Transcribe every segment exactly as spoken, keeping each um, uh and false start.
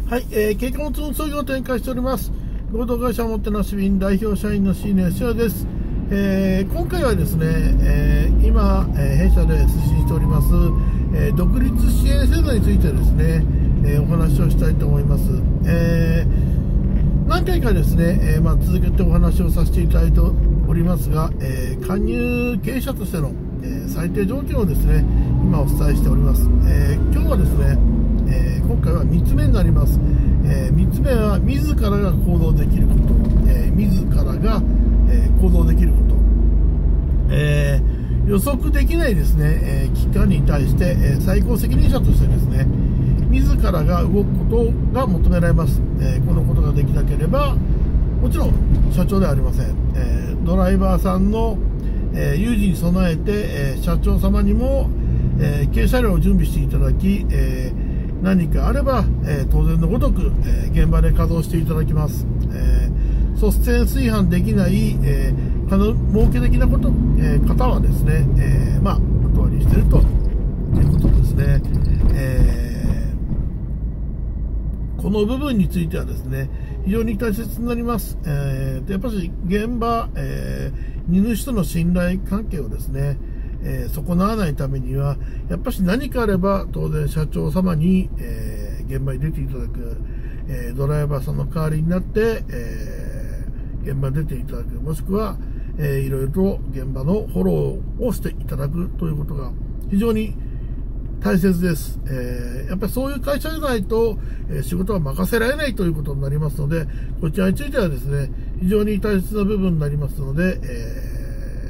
はい、えー、景観運送業を展開しております。合同会社おもてなし便代表社員の椎根翔です。えー、今回はですね、えー、今、えー、弊社で推進しております、えー、独立支援制度についてですね、えー、お話をしたいと思います。えー、何回かですね、えーまあ、続けてお話をさせていただいておりますが、えー、加入経営者としての、えー、最低条件をですね、今お伝えしております。えー、今日はですね、えー、今回はみっつめになります。えー、みっつめは自らが行動できること、えー、自らが、えー、行動できること、えー、予測できないですね、えー、危機感に対して、えー、最高責任者としてですね、自らが動くことが求められます。えー、このことができなければもちろん社長ではありません。えー、ドライバーさんの、えー、有事に備えて、えー、社長様にも、えー、軽車両を準備していただき、えー何かあれば、えー、当然のごとく、えー、現場で稼働していただきます。えー、率先炊飯できない、えー、儲け的なこと、えー、方はですね、えー、まあ、断りしているということですね。えー、この部分についてはですね、非常に大切になります。えー、やっぱり現場、えー、荷主との信頼関係をですね、えー、損なわないためにはやっぱし何かあれば当然社長様に、えー、現場に出ていただく、えー、ドライバーさんの代わりになって、えー、現場に出ていただく、もしくは、えー、いろいろと現場のフォローをしていただくということが非常に大切です。えー、やっぱりそういう会社じゃないと、えー、仕事は任せられないということになりますので、こちらについてはですね非常に大切な部分になりますので、えー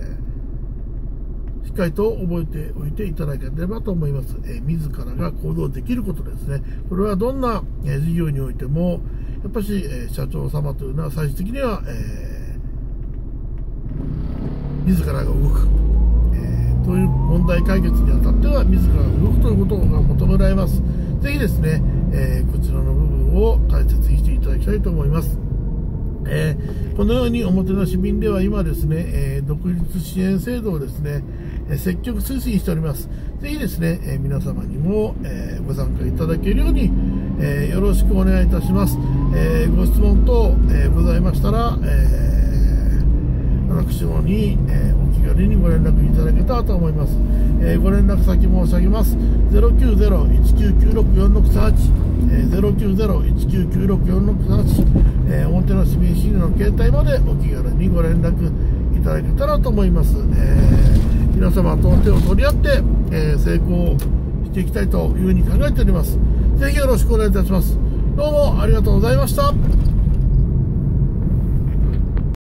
しっかりと覚えておいていただければと思います。えー、自らが行動できることですね。これはどんな、えー、事業においてもやっぱし、えー、社長様というのは最終的には、えー、自らが動く、えー、という問題解決にあたっては自らが動くということが求められます。ぜひですね、えー、こちらの部分を大切にしていただきたいと思います。えー、このようにおもてなし便では今ですね、えー、独立支援制度をですね、えー、積極推進しております。ぜひですね、えー、皆様にも、えー、ご参加いただけるように、えー、よろしくお願いいたします。えー、ご質問等、えー、ございましたら、えー、私どもに、えー、お気軽にご連絡いただけたらと思います。えー、ご連絡先申し上げます。ゼロきゅうゼロ いちきゅうきゅうろく よんろくさんはち、えー、ゼロきゅうゼロ いちきゅうきゅうろく よんろくさんはち、えー、おもてなし便 シー の携帯までお気軽にご連絡いただけたらと思います。えー、皆様と手を取り合って、えー、成功していきたいというふうに考えております。ぜひよろしくお願いいたします。どうもありがとうございました。